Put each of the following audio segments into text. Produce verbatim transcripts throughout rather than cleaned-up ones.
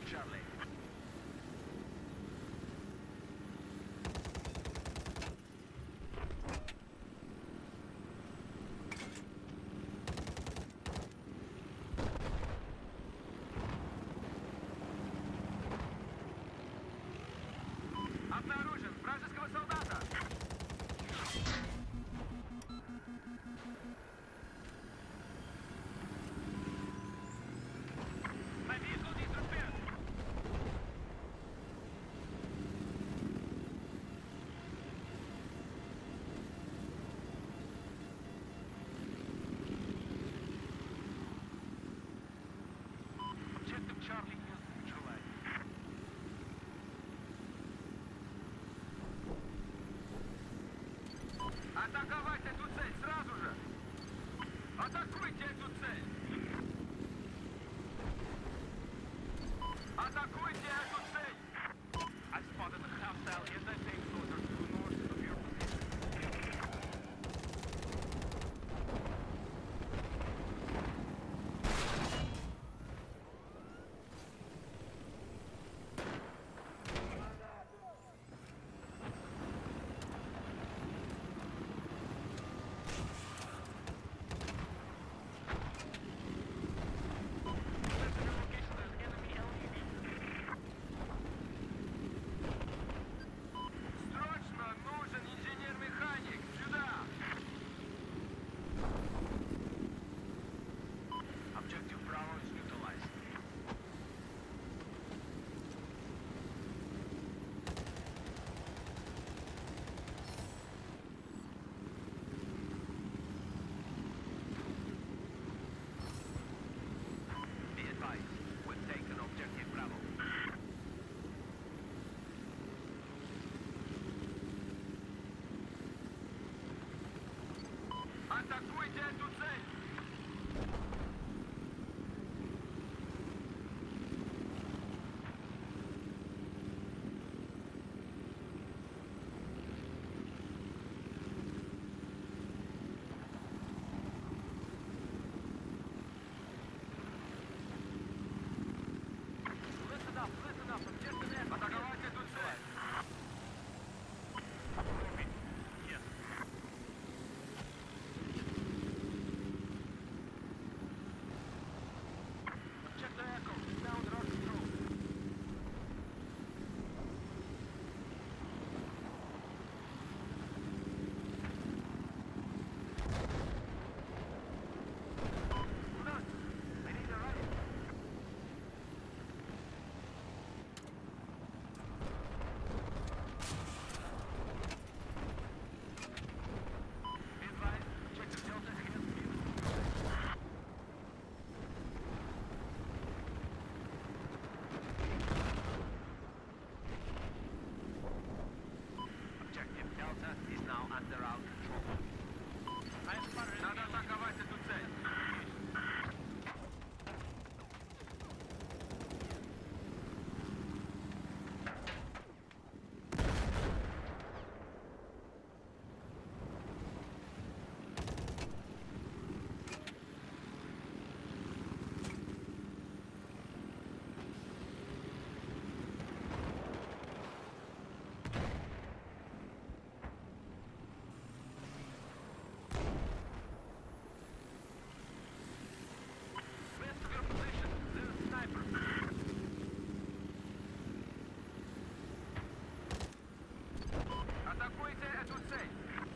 Charlie. Обнаружен вражеского солдата! Повезло диструпер! Objective Charlie is neutralized. Атаковать эту цель сразу же! Атакуйте эту цель! Атакуйте эту цель! I spotted a hostile anti-tank soldier to the north of your position. Срочно нужен инженер-механик! Сюда! Objective Bravo is neutralized. Be advised, we've taken Objective Bravo. Атакуйте эту цель! Listen up, listen up, objective F. Атаковать эту цель! Yes. Objective Echo is now under our control. Куда? I need a ride. Be advised, Objective Delta has been neutralized. Objective Delta is now under our control. Надо атаковать эту цель. West of your position, there's a sniper. Атакуйте эту цель.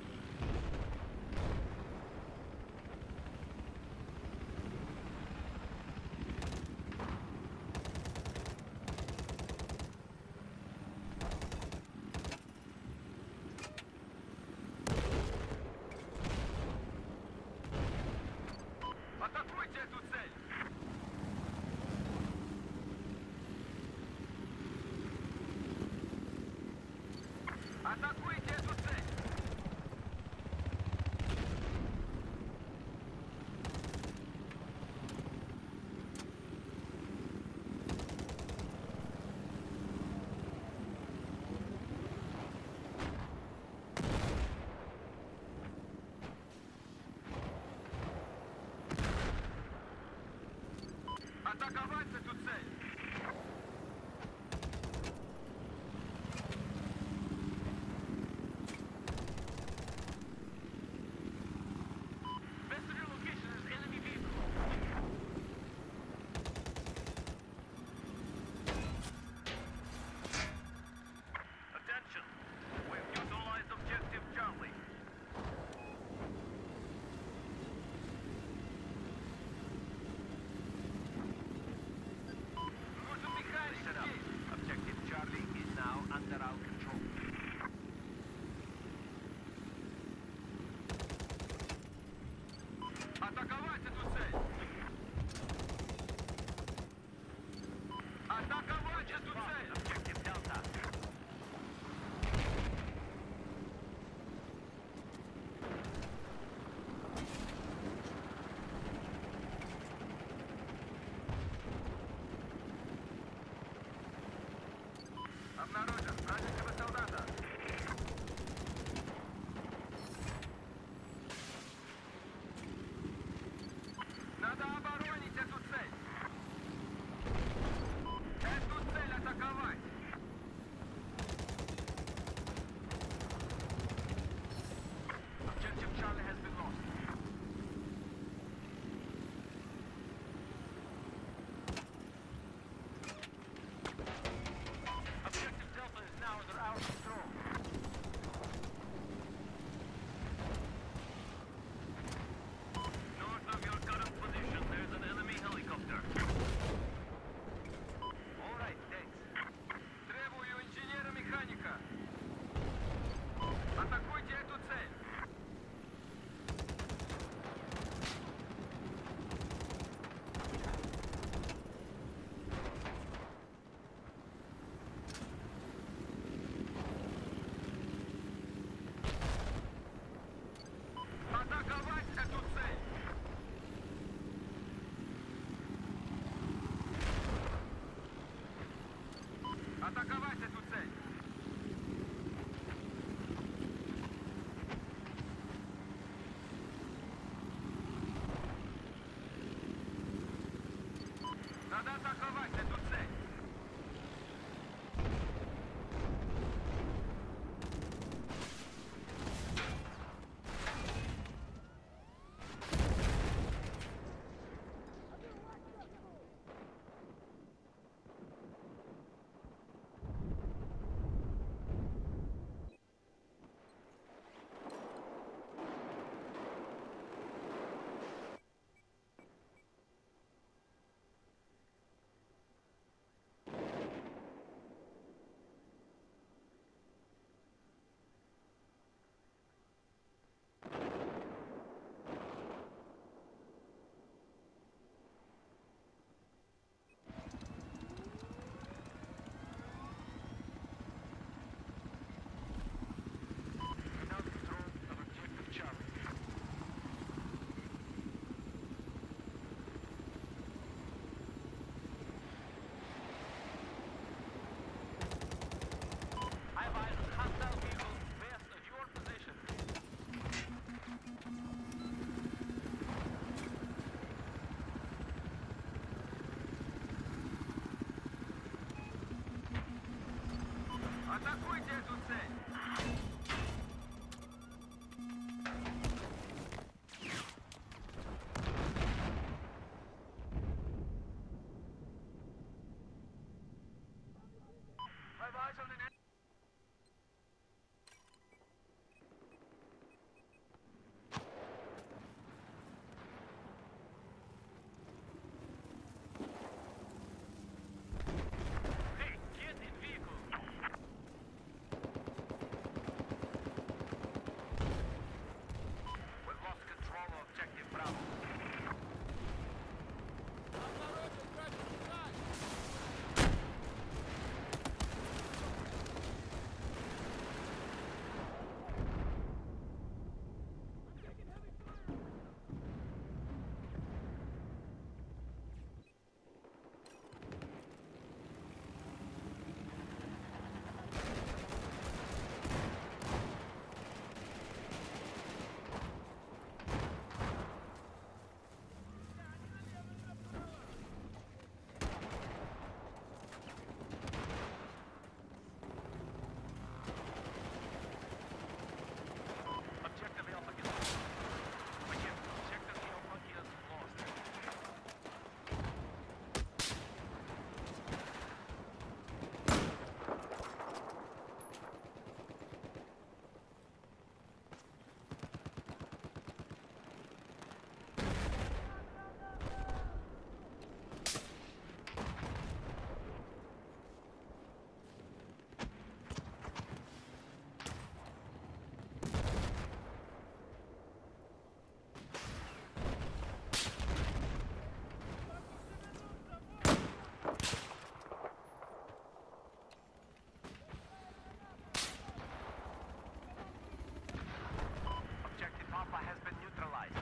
Атакуйте эту цель! Атакуйте эту цель! Атаковать эту цель! Надо атаковать эту цель. Атакуйте эту цель! Have eyes on the net. Hey, get in vehicle! We've lost control of objective Bravo. Objective Alpha is lost. Again, Objective Alpha is lost. Objective Alpha has been neutralized.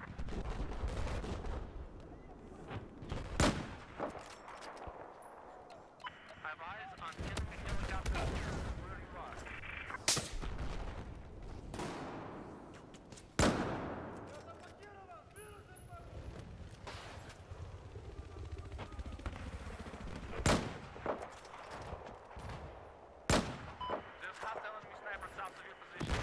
Have eyes on enemy helicopters where you are. There's hostile enemy sniper south of your position.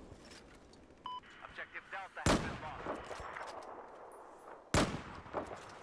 Objective Delta has been lost.